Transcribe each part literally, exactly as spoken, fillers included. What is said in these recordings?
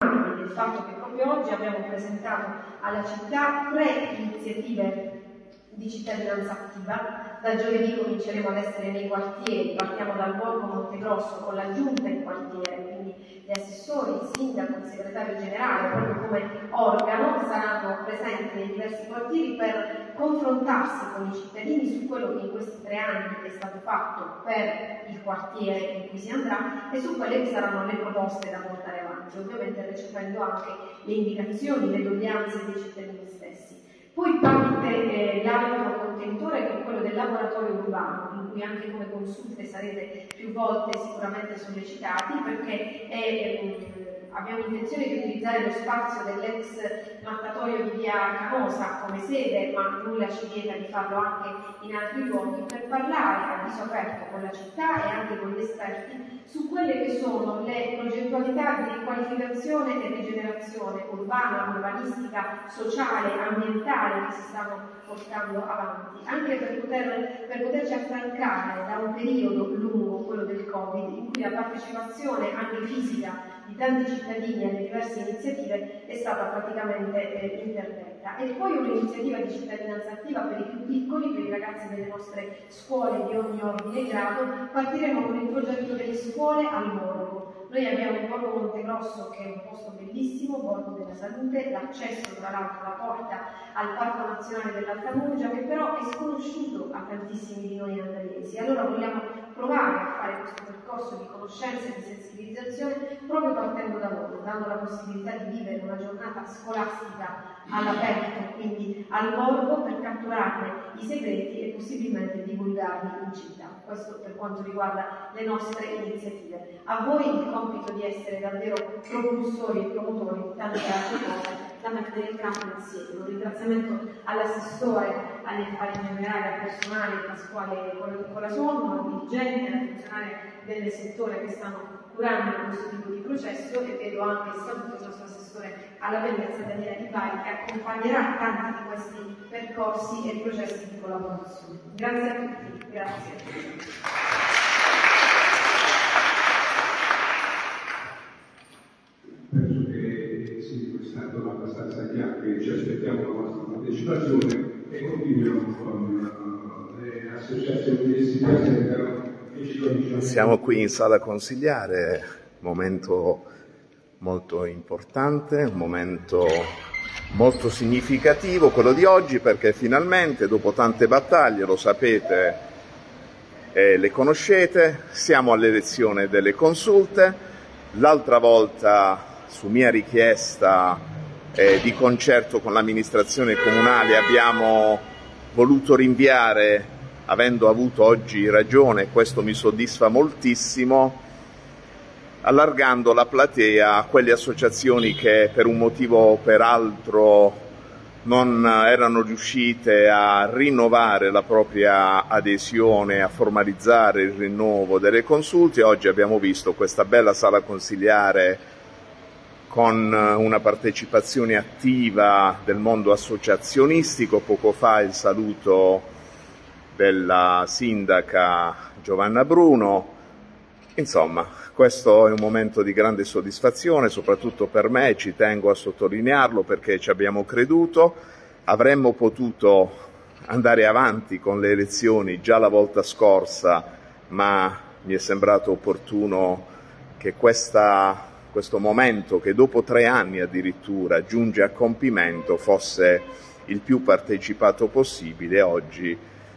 del fatto che proprio oggi abbiamo presentato alla città tre iniziative di cittadinanza attiva. Da giovedì cominceremo ad essere nei quartieri, partiamo dal Borgo Montegrosso con la giunta in quartiere, quindi gli assessori, il sindaco, il segretario generale, proprio come organo, saranno presenti nei diversi quartieri per confrontarsi con i cittadini su quello che in questi tre anni è stato fatto per il quartiere in cui si andrà e su quelle che saranno le proposte da portare avanti, ovviamente recependo anche le indicazioni, le doglianze dei cittadini stessi. Poi parte eh, l'altro contenitore che è quello del laboratorio urbano, in cui anche come consulte sarete più volte sicuramente sollecitati, perché è, eh, abbiamo intenzione di utilizzare lo spazio dell'ex mattatoio di via Canosa come sede, ma nulla ci vieta di farlo anche in altri luoghi, per parlare a viso aperto con la città e anche con gli esperti su quelle che sono le progettualità di riqualificazione e rigenerazione urbana, urbanistica, sociale, ambientale che si stanno portando avanti, anche per, poter, per poterci affrancare da un periodo lungo, quello del Covid, in cui la partecipazione anche fisica di tanti cittadini alle diverse iniziative è stata praticamente eh, interdetta. E poi un'iniziativa di cittadinanza attiva per i più piccoli, per i ragazzi delle nostre scuole di ogni ordine e grado. Partiremo con il progetto delle scuole al borgo. Noi abbiamo il Borgo Montegrosso che è un posto bellissimo, Borgo della Salute, l'accesso tra l'altro, la porta al Parco Nazionale dell'Alta Murgia, che però è sconosciuto a tantissimi di noi andresi. Allora vogliamo provare a fare questo percorso di conoscenza e di sensibilizzazione proprio partendo da loro, dando la possibilità di vivere una giornata scolastica all'aperto, quindi al borgo, per catturarne i segreti e possibilmente divulgarli in città. Questo per quanto riguarda le nostre iniziative. A voi il compito di essere davvero propulsori e promotori di tante altre cose da mettere in campo insieme. Un ringraziamento all'assessore, all'ingegnere, al personale, Pasquale Colasonno, al dirigente, al funzionario del settore che stanno curando questo tipo di processo, e vedo anche il saluto del nostro assessore alla bellezza Daniela Di Bari, che accompagnerà tanti di questi percorsi e processi di collaborazione. Grazie a tutti, grazie. Penso che sì, è stato abbastanza chiaro che ci aspettiamo la vostra partecipazione e continuiamo con le associazioni che si presentano. Siamo qui in sala consigliare, momento molto importante, un momento molto significativo quello di oggi, perché finalmente dopo tante battaglie, lo sapete e le conoscete, siamo all'elezione delle consulte. L'altra volta, su mia richiesta e di concerto con l'amministrazione comunale, abbiamo voluto rinviare, avendo avuto oggi ragione, questo mi soddisfa moltissimo, allargando la platea a quelle associazioni che per un motivo o per altro non erano riuscite a rinnovare la propria adesione, a formalizzare il rinnovo delle consulte. Oggi abbiamo visto questa bella sala consigliare con una partecipazione attiva del mondo associazionistico. Poco fa il saluto della sindaca Giovanna Bruno. Insomma, questo è un momento di grande soddisfazione, soprattutto per me, ci tengo a sottolinearlo perché ci abbiamo creduto. Avremmo potuto andare avanti con le elezioni già la volta scorsa, ma mi è sembrato opportuno che questa, questo momento, che dopo tre anni addirittura giunge a compimento, fosse il più partecipato possibile. Oggi,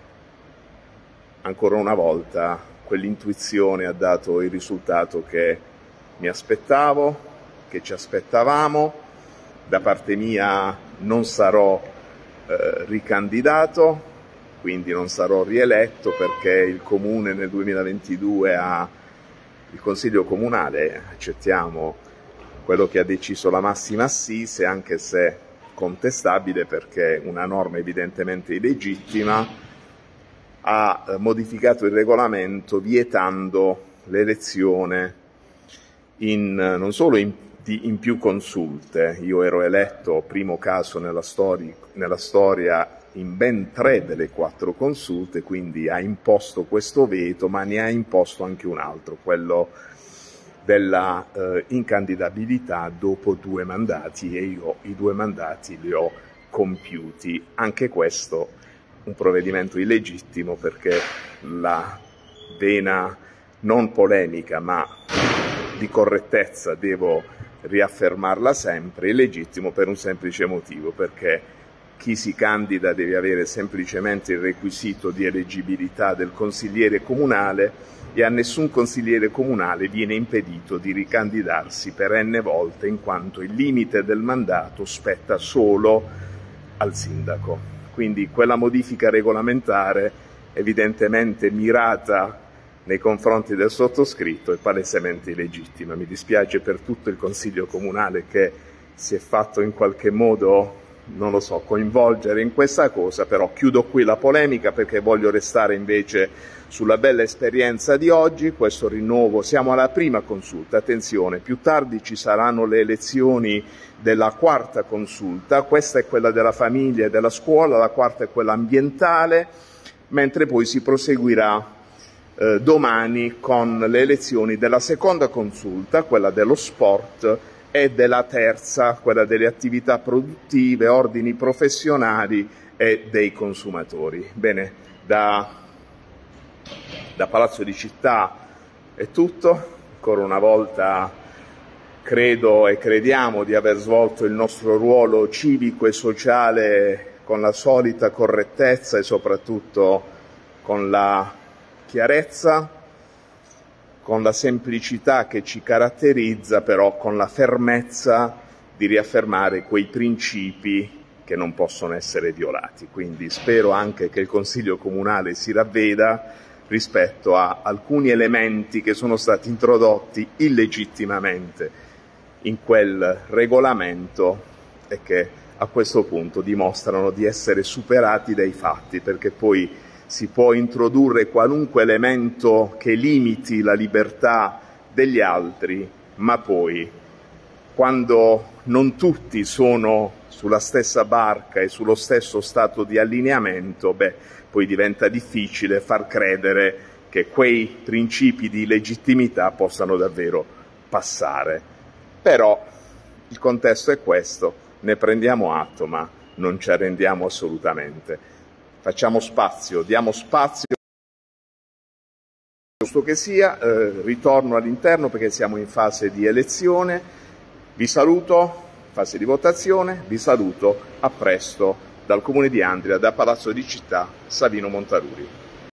ancora una volta, quell'intuizione ha dato il risultato che mi aspettavo, che ci aspettavamo. Da parte mia non sarò eh, ricandidato, quindi non sarò rieletto, perché il Comune nel duemilaventidue ha, il Consiglio Comunale, accettiamo quello che ha deciso la massima assise, anche se contestabile perché una norma evidentemente illegittima, ha modificato il regolamento vietando l'elezione in, non solo in, di, in più consulte. Io ero eletto, primo caso nella, stori, nella storia, in ben tre delle quattro consulte, quindi ha imposto questo veto, ma ne ha imposto anche un altro, quello della eh, incandidabilità dopo due mandati, e io i due mandati li ho compiuti. Anche questo un provvedimento illegittimo, perché la vena non polemica ma di correttezza devo riaffermarla sempre, illegittimo per un semplice motivo, perché chi si candida deve avere semplicemente il requisito di eleggibilità del consigliere comunale, e a nessun consigliere comunale viene impedito di ricandidarsi per enne volte, in quanto il limite del mandato spetta solo al sindaco. Quindi quella modifica regolamentare, evidentemente mirata nei confronti del sottoscritto, è palesemente illegittima. Mi dispiace per tutto il Consiglio Comunale che si è fatto in qualche modo, non lo so, coinvolgere in questa cosa, però chiudo qui la polemica perché voglio restare invece sulla bella esperienza di oggi. Questo rinnovo, siamo alla prima consulta, attenzione, più tardi ci saranno le elezioni della quarta consulta, questa è quella della famiglia e della scuola, la quarta è quella ambientale, mentre poi si proseguirà eh, domani con le elezioni della seconda consulta, quella dello sport, e della terza, quella delle attività produttive, ordini professionali e dei consumatori. Bene, da, da Palazzo di Città è tutto. Ancora una volta credo e crediamo di aver svolto il nostro ruolo civico e sociale con la solita correttezza e soprattutto con la chiarezza, con la semplicità che ci caratterizza, però con la fermezza di riaffermare quei principi che non possono essere violati. Quindi spero anche che il Consiglio Comunale si ravveda rispetto a alcuni elementi che sono stati introdotti illegittimamente in quel regolamento e che a questo punto dimostrano di essere superati dai fatti, perché poi si può introdurre qualunque elemento che limiti la libertà degli altri, ma poi, quando non tutti sono sulla stessa barca e sullo stesso stato di allineamento, beh, poi diventa difficile far credere che quei principi di legittimità possano davvero passare. Però il contesto è questo, ne prendiamo atto, ma non ci arrendiamo assolutamente. Facciamo spazio, diamo spazio, giusto che sia, eh, ritorno all'interno perché siamo in fase di elezione, vi saluto, fase di votazione, vi saluto, a presto dal Comune di Andria, da Palazzo di Città, Savino Montaruri.